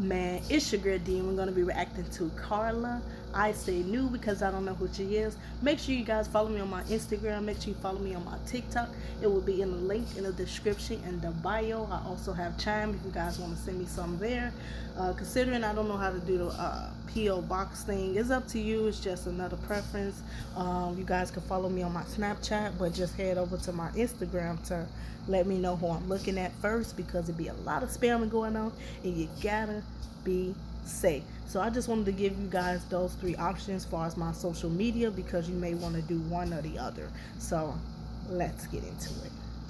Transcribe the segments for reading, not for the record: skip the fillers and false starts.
Man, it's your girl Dean. We're gonna be reacting to Carla. I say new because I don't know who she is. Make sure you guys follow me on my Instagram. Make sure you follow me on my TikTok. It will be in the link in the description and the bio. I also have Chime if you guys want to send me some there. Considering I don't know how to do the PO box thing, it's up to you. It's just another preference. You guys can follow me on my Snapchat, but just head over to my Instagram to let me know who I'm looking at first, because it be a lot of spamming going on and you gotta be safe. So I just wanted to give you guys those three options as far as my social media, because you may want to do one or the other. So let's get into it.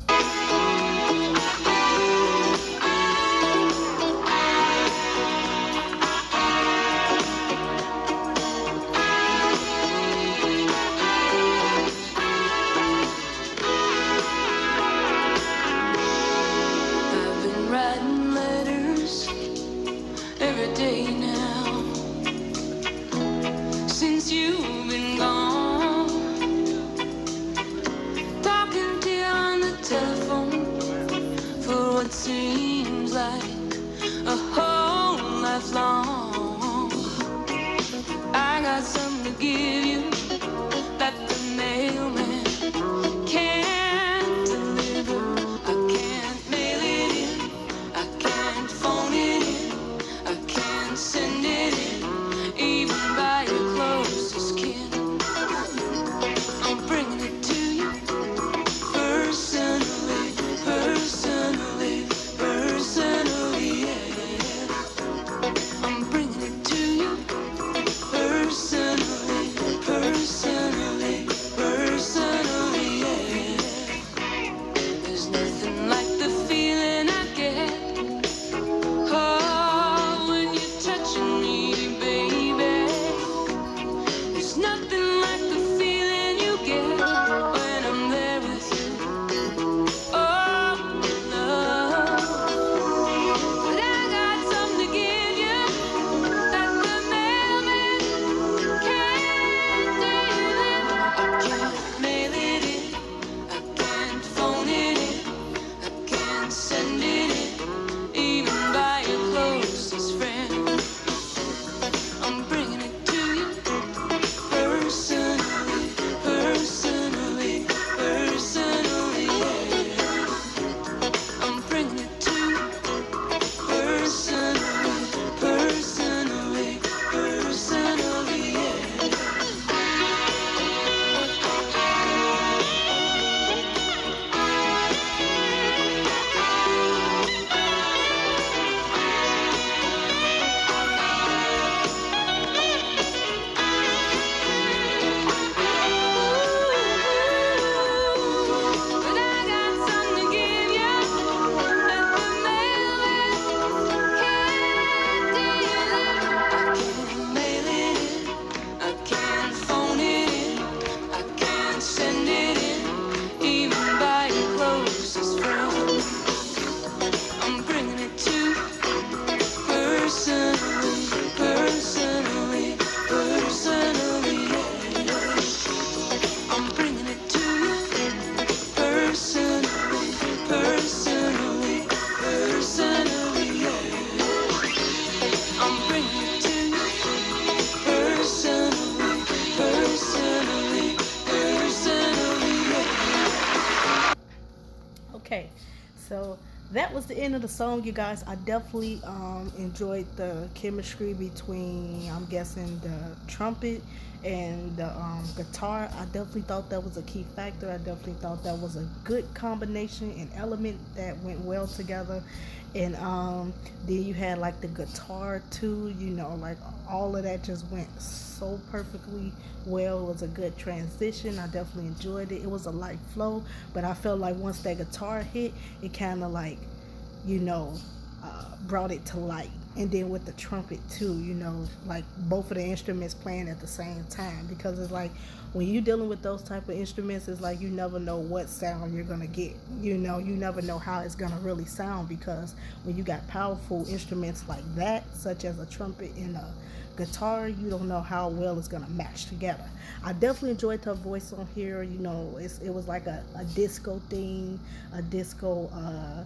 Seems like a whole life long. I got something to give you that the mailman can't deliver. I can't mail it in, I can't phone it in, I can't send it in, even by your closest kin. I'm bringing it to you personally, personally. Okay, so that was the end of the song, you guys. I definitely enjoyed the chemistry between, I'm guessing, the trumpet and the guitar. I definitely thought that was a key factor. I definitely thought that was a good combination and element that went well together. And then you had like the guitar too, you know, like all of that just went so perfectly well. It was a good transition. I definitely enjoyed it. It was a light flow, but I felt like once that guitar hit, it kind of like, you know, brought it to light. And then with the trumpet too, you know, like both of the instruments playing at the same time, because it's like when you're dealing with those type of instruments, it's like you never know what sound you're gonna get. You know, you never know how it's gonna really sound, because when you got powerful instruments like that, such as a trumpet and a guitar, you don't know how well it's gonna match together. I definitely enjoyed her voice on here. You know, it was like a disco thing, a disco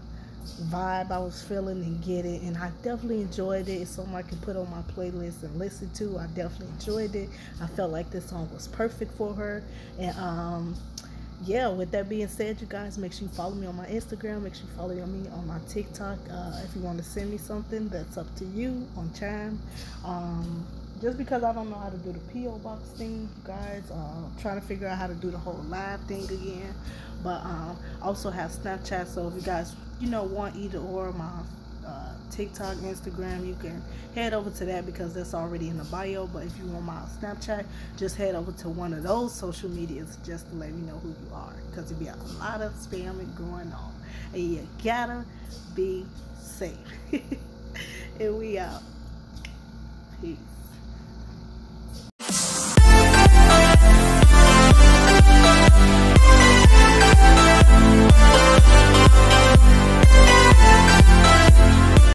vibe I was feeling and get it, and I definitely enjoyed it. It's something I can put on my playlist and listen to. I definitely enjoyed it. I felt like this song was perfect for her. And yeah, with that being said, you guys, make sure you follow me on my Instagram. Make sure you follow me on my TikTok. If you want to send me something, that's up to you on Chime. Just because I don't know how to do the P.O. box thing, you guys, trying to figure out how to do the whole live thing again. But also have Snapchat, so if you guys, want either or my TikTok, Instagram, you can head over to that because that's already in the bio. But if you want my Snapchat, just head over to one of those social medias just to let me know who you are, because there'll be a lot of spamming going on, and you gotta be safe. And we out. Peace.